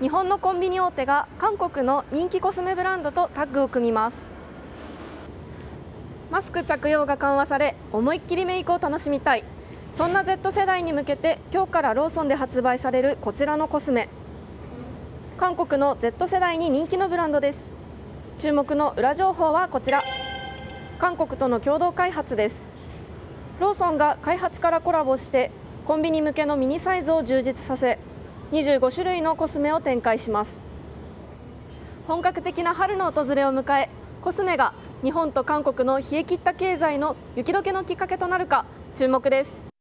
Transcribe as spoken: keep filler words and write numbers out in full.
日本のコンビニ大手が韓国の人気コスメブランドとタッグを組みます。マスク着用が緩和され、思いっきりメイクを楽しみたい、そんな Z 世代に向けて今日からローソンで発売されるこちらのコスメ。韓国の Z 世代に人気のブランドです。注目の裏情報はこちら。韓国との共同開発です。ローソンが開発からコラボしてコンビニ向けのミニサイズを充実させ、にじゅうごしゅるいのコスメを展開します。本格的な春の訪れを迎え、コスメが日本と韓国の冷え切った経済の雪解けのきっかけとなるか注目です。